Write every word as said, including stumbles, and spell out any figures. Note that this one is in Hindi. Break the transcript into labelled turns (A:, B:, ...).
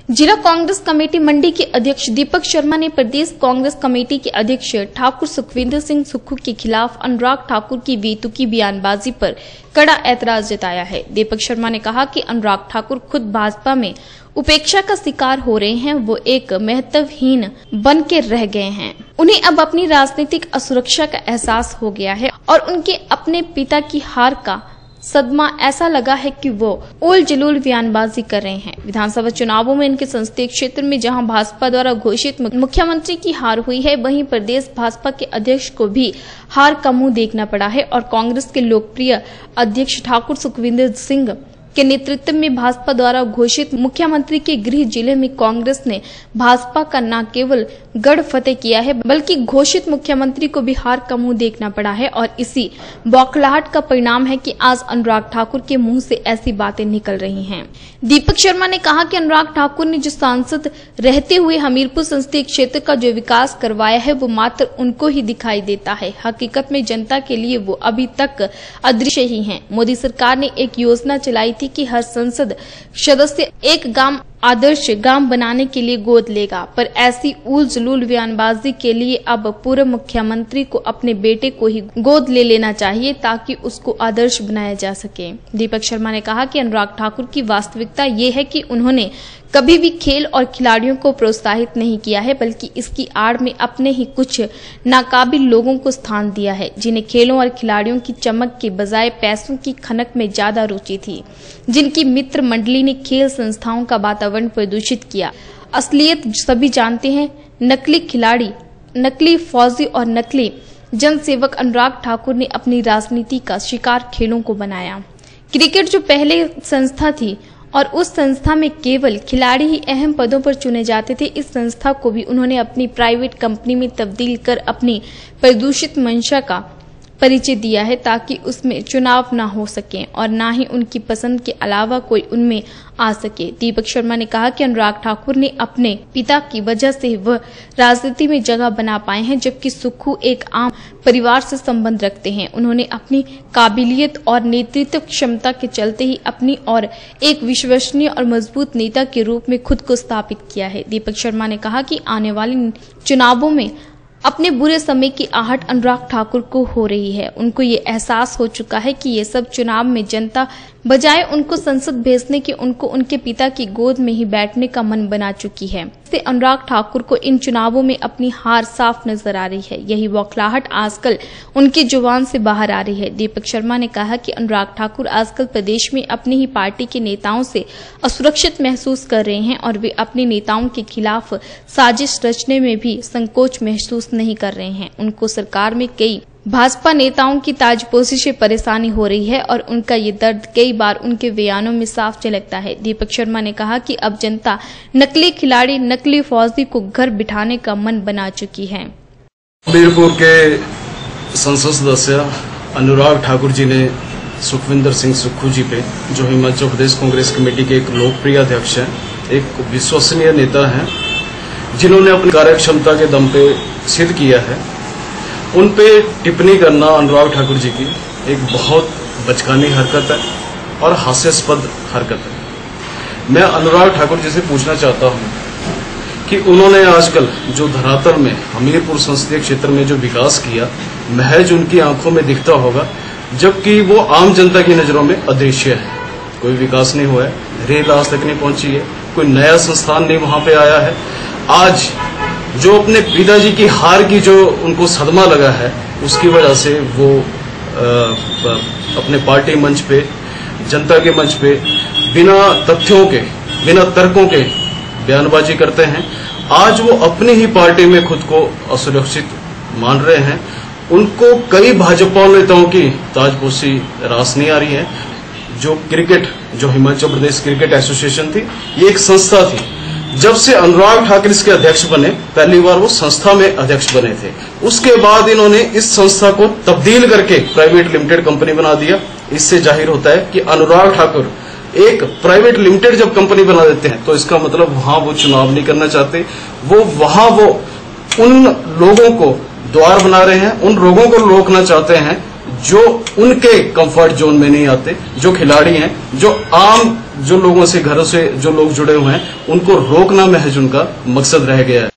A: जिला कांग्रेस कमेटी मंडी के अध्यक्ष दीपक शर्मा ने प्रदेश कांग्रेस कमेटी के अध्यक्ष ठाकुर सुखविंदर सिंह सुक्खू के खिलाफ अनुराग ठाकुर की बेतुकी बयानबाजी पर कड़ा ऐतराज जताया है। दीपक शर्मा ने कहा कि अनुराग ठाकुर खुद भाजपा में उपेक्षा का शिकार हो रहे हैं, वो एक महत्वहीन बन के रह गए हैं। उन्हें अब अपनी राजनीतिक असुरक्षा का एहसास हो गया है और उनके अपने पिता की हार का सदमा ऐसा लगा है कि वो उल जलूल बयानबाजी कर रहे हैं। विधानसभा चुनावों में इनके संसदीय क्षेत्र में जहां भाजपा द्वारा घोषित मुख्यमंत्री की हार हुई है, वहीं प्रदेश भाजपा के अध्यक्ष को भी हार का मुंह देखना पड़ा है और कांग्रेस के लोकप्रिय अध्यक्ष ठाकुर सुखविंदर सिंह के नेतृत्व में भाजपा द्वारा घोषित मुख्यमंत्री के गृह जिले में कांग्रेस ने भाजपा का न केवल गढ़ फतेह किया है, बल्कि घोषित मुख्यमंत्री को भी हार का मुंह देखना पड़ा है और इसी बौखलाहट का परिणाम है कि आज अनुराग ठाकुर के मुंह से ऐसी बातें निकल रही हैं। दीपक शर्मा ने कहा कि अनुराग ठाकुर ने जो सांसद रहते हुए हमीरपुर संसदीय क्षेत्र का जो विकास करवाया है, वो मात्र उनको ही दिखाई देता है। हकीकत में जनता के लिए वो अभी तक अदृश्य ही हैं। मोदी सरकार ने एक योजना चलाई थी कि हर संसद सदस्य एक गांव आदर्श ग्राम बनाने के लिए गोद लेगा, पर ऐसी उल जलूल बयानबाजी के लिए अब पूर्व मुख्यमंत्री को अपने बेटे को ही गोद ले लेना चाहिए ताकि उसको आदर्श बनाया जा सके। दीपक शर्मा ने कहा कि अनुराग ठाकुर की वास्तविकता ये है कि उन्होंने कभी भी खेल और खिलाड़ियों को प्रोत्साहित नहीं किया है, बल्कि इसकी आड़ में अपने ही कुछ नाकाबिल लोगों को स्थान दिया है, जिन्हें खेलों और खिलाड़ियों की चमक के बजाय पैसों की खनक में ज्यादा रुचि थी, जिनकी मित्र मंडली ने खेल संस्थाओं का वातावरण प्रदूषित किया। असलियत सभी जानते हैं, नकली खिलाड़ी, नकली फौजी और नकली जनसेवक अनुराग ठाकुर ने अपनी राजनीति का शिकार खेलों को बनाया। क्रिकेट जो पहले संस्था थी और उस संस्था में केवल खिलाड़ी ही अहम पदों पर चुने जाते थे, इस संस्था को भी उन्होंने अपनी प्राइवेट कंपनी में तब्दील कर अपनी प्रदूषित मंशा का परिचय दिया है ताकि उसमें चुनाव न हो सके और न ही उनकी पसंद के अलावा कोई उनमें आ सके। दीपक शर्मा ने कहा कि अनुराग ठाकुर ने अपने पिता की वजह से वह राजनीति में जगह बना पाए हैं, जबकि सुक्खू एक आम परिवार से संबंध रखते हैं। उन्होंने अपनी काबिलियत और नेतृत्व क्षमता के चलते ही अपनी और एक विश्वसनीय और मजबूत नेता के रूप में खुद को स्थापित किया है। दीपक शर्मा ने कहा कि आने वाले चुनावों में अपने बुरे समय की आहट अनुराग ठाकुर को हो रही है। उनको ये एहसास हो चुका है कि ये सब चुनाव में जनता बजाय उनको संसद भेजने के उनको उनके पिता की गोद में ही बैठने का मन बना चुकी है। इससे अनुराग ठाकुर को इन चुनावों में अपनी हार साफ नजर आ रही है। यही बौखलाहट आजकल उनकी जुबान से बाहर आ रही है। दीपक शर्मा ने कहा कि अनुराग ठाकुर आजकल प्रदेश में अपनी ही पार्टी के नेताओं से असुरक्षित महसूस कर रहे हैं और वे अपने नेताओं के खिलाफ साजिश रचने में भी संकोच महसूस नहीं कर रहे हैं। उनको सरकार में कई भाजपा नेताओं की ताजपोशी से परेशानी हो रही है और उनका ये दर्द कई बार उनके बयानों में साफ झलकता है। दीपक शर्मा ने कहा कि अब जनता नकली खिलाड़ी, नकली फौजी को घर बिठाने का मन बना चुकी है।
B: हमीरपुर के संसद सदस्य अनुराग ठाकुर जी ने सुखविंदर सिंह सुक्खू जी पे, जो हिमाचल प्रदेश कांग्रेस कमेटी के एक लोकप्रिय अध्यक्ष हैं, एक विश्वसनीय नेता हैं, जिन्होंने अपनी कार्यक्षमता के दम पे सिद्ध किया है, उन पे टिप्पणी करना अनुराग ठाकुर जी की एक बहुत बचकानी हरकत है और हास्यास्पद हरकत है। मैं अनुराग ठाकुर जी से पूछना चाहता हूं कि उन्होंने आजकल जो धरातल में हमीरपुर संसदीय क्षेत्र में जो विकास किया, महज उनकी आंखों में दिखता होगा, जबकि वो आम जनता की नजरों में अदृश्य है। कोई विकास नहीं हुआ है, रेल आज तक नहीं पहुंची है, कोई नया संस्थान नहीं वहां पे आया है। आज जो अपने पिताजी की हार की जो उनको सदमा लगा है, उसकी वजह से वो आ, अपने पार्टी मंच पे, जनता के मंच पे बिना तथ्यों के, बिना तर्कों के बयानबाजी करते हैं। आज वो अपनी ही पार्टी में खुद को असुरक्षित मान रहे हैं। उनको कई भाजपा नेताओं की ताजपोशी रास नहीं आ रही है। जो क्रिकेट, जो हिमाचल प्रदेश क्रिकेट एसोसिएशन थी, ये एक संस्था थी। जब से अनुराग ठाकुर इसके अध्यक्ष बने, पहली बार वो संस्था में अध्यक्ष बने थे, उसके बाद इन्होंने इस संस्था को तब्दील करके प्राइवेट लिमिटेड कंपनी बना दिया। इससे जाहिर होता है कि अनुराग ठाकुर एक प्राइवेट लिमिटेड जब कंपनी बना देते हैं तो इसका मतलब वहां वो चुनाव नहीं करना चाहते, वो वहां वो उन लोगों को द्वार बना रहे हैं, उन लोगों को रोकना चाहते हैं जो उनके कंफर्ट जोन में नहीं आते, जो खिलाड़ी हैं, जो आम जो लोगों से घरों से जो लोग जुड़े हुए हैं, उनको रोकना महज उनका मकसद रह गया है।